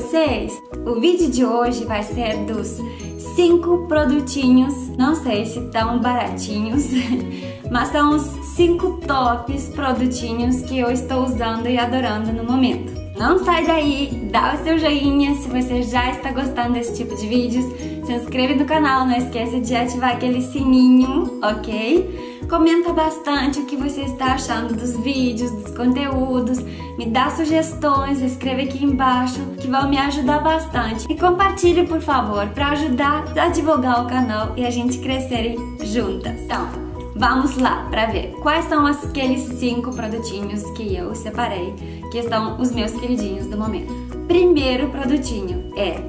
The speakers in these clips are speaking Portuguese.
vocês? O vídeo de hoje vai ser dos 5 produtinhos, não sei se tão baratinhos, mas são os 5 tops produtinhos que eu estou usando e adorando no momento. Não sai daí, dá o seu joinha se você já está gostando desse tipo de vídeos, se inscreve no canal, não esqueça de ativar aquele sininho, ok? Comenta bastante o que você está achando dos vídeos, dos conteúdos, me dá sugestões, escreve aqui embaixo que vão me ajudar bastante. E compartilhe, por favor, para ajudar a divulgar o canal e a gente crescerem juntas. Então, vamos lá para ver quais são aqueles 5 produtinhos que eu separei, que são os meus queridinhos do momento. Primeiro produtinho é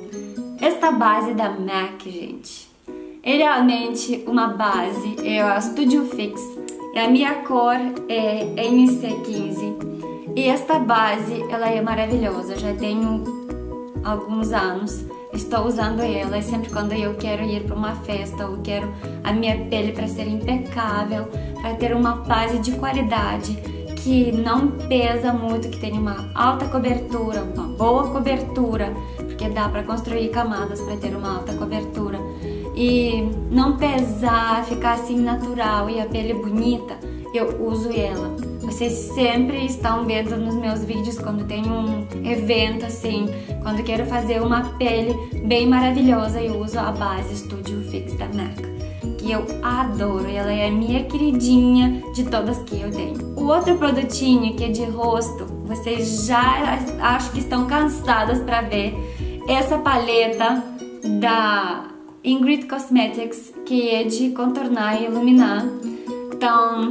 esta base da MAC, gente. É realmente uma base, é a Studio Fix, e a minha cor é NC15. E esta base, ela é maravilhosa, já tenho alguns anos, estou usando ela, e sempre quando eu quero ir para uma festa ou quero a minha pele para ser impecável, para ter uma base de qualidade, que não pesa muito, que tem uma alta cobertura, uma boa cobertura, porque dá para construir camadas para ter uma alta cobertura, e não pesar, ficar assim natural e a pele bonita, eu uso ela. Vocês sempre estão vendo nos meus vídeos quando tem um evento assim, quando quero fazer uma pele bem maravilhosa, eu uso a base Studio Fix da MAC, que eu adoro, ela é a minha queridinha de todas que eu tenho. O outro produtinho que é de rosto, vocês já acho que estão cansadas para ver, essa paleta da Ingrid Cosmetics, que é de contornar e iluminar. Então,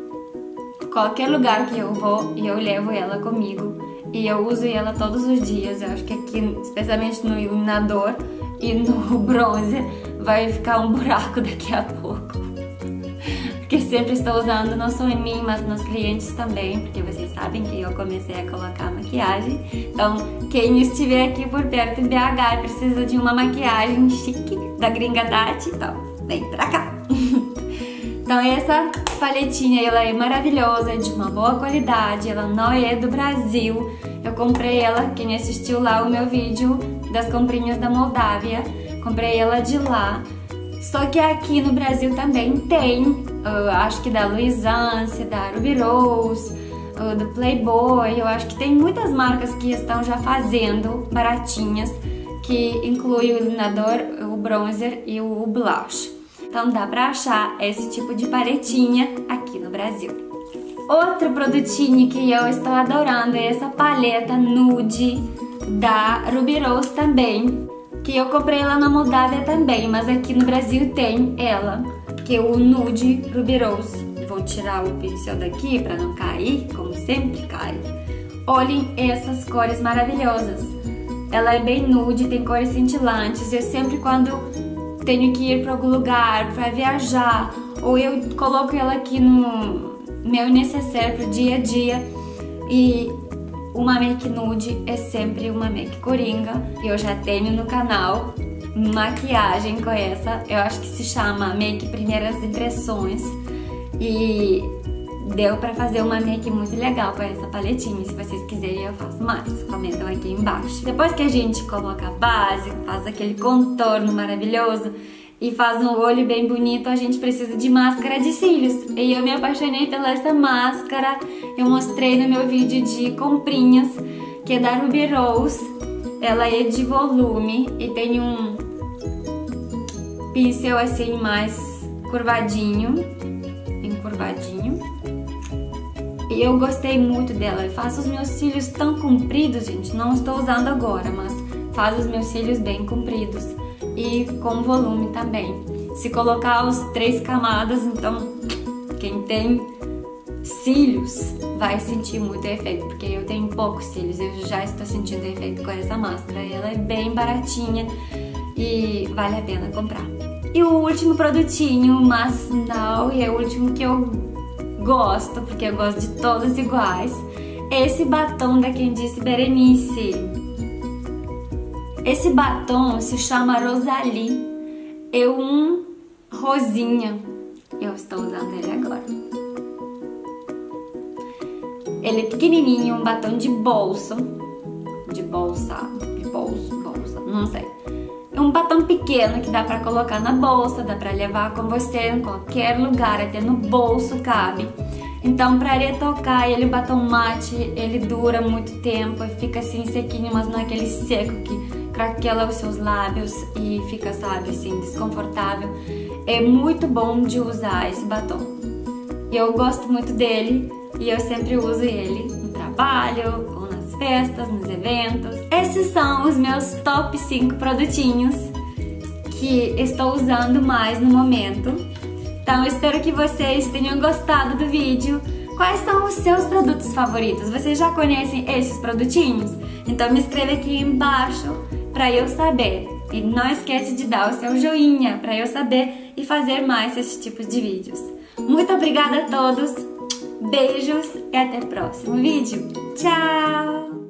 qualquer lugar que eu vou, eu levo ela comigo e eu uso ela todos os dias. Eu acho que aqui, especialmente no iluminador e no bronzer, vai ficar um buraco daqui a pouco, porque sempre estou usando, não só em mim, mas nos clientes também, porque vocês sabem que eu comecei a colocar maquiagem. Então, quem estiver aqui por perto em BH e precisa de uma maquiagem chique da Gringa Tati, então vem pra cá. Então essa paletinha, ela é maravilhosa, é de uma boa qualidade, ela não é do Brasil. Eu comprei ela, quem assistiu lá o meu vídeo das comprinhas da Moldávia, comprei ela de lá. Só que aqui no Brasil também tem, acho que da Luisance, da Ruby Rose, do Playboy, eu acho que tem muitas marcas que estão já fazendo baratinhas, que inclui o iluminador, o bronzer e o blush. Então dá pra achar esse tipo de paletinha aqui no Brasil. Outro produtinho que eu estou adorando é essa paleta nude da Ruby Rose também, que eu comprei lá na Moldávia também, mas aqui no Brasil tem ela, que é o nude Ruby Rose. Vou tirar o pincel daqui para não cair, como sempre cai. Olhem essas cores maravilhosas. Ela é bem nude, tem cores cintilantes. Eu sempre, quando tenho que ir para algum lugar, para viajar, ou eu coloco ela aqui no meu necessaire pro dia a dia, e uma make nude é sempre uma make coringa. Eu já tenho no canal maquiagem com essa, eu acho que se chama Make Primeiras Impressões, e deu pra fazer uma make muito legal com essa paletinha. Se vocês quiserem eu faço mais, comentam aqui embaixo. Depois que a gente coloca a base, faz aquele contorno maravilhoso e faz um olho bem bonito, a gente precisa de máscara de cílios. E eu me apaixonei pela essa máscara, eu mostrei no meu vídeo de comprinhas, que é da Ruby Rose. Ela é de volume e tem um pincel assim mais curvadinho, encurvadinho. E eu gostei muito dela. Eu faço os meus cílios tão compridos, gente, não estou usando agora, mas faz os meus cílios bem compridos e com volume também. Se colocar os 3 camadas, então quem tem cílios vai sentir muito efeito, porque eu tenho poucos cílios, eu já estou sentindo efeito com essa máscara. Ela é bem baratinha e vale a pena comprar. E o último produtinho, mas não é o último que eu gosto, porque eu gosto de todos iguais, esse batom da Quem Disse Berenice. Esse batom se chama Rosalie, é um rosinha, eu estou usando ele agora. Ele é pequenininho, um batom de bolso, de bolsa, bolsa, não sei. É um batom pequeno que dá pra colocar na bolsa, dá pra levar com você em qualquer lugar, até no bolso cabe. Então, pra retocar ele, o batom mate, ele dura muito tempo, fica assim sequinho, mas não é aquele seco que craquela os seus lábios e fica, sabe, assim, desconfortável. É muito bom de usar esse batom. Eu gosto muito dele e eu sempre uso ele no trabalho, ou nas festas, nos eventos. Esses são os meus top 5 produtinhos que estou usando mais no momento. Então, eu espero que vocês tenham gostado do vídeo. Quais são os seus produtos favoritos? Vocês já conhecem esses produtinhos? Então, me escreve aqui embaixo para eu saber. E não esquece de dar o seu joinha para eu saber e fazer mais esses tipos de vídeos. Muito obrigada a todos, beijos e até o próximo vídeo. Tchau!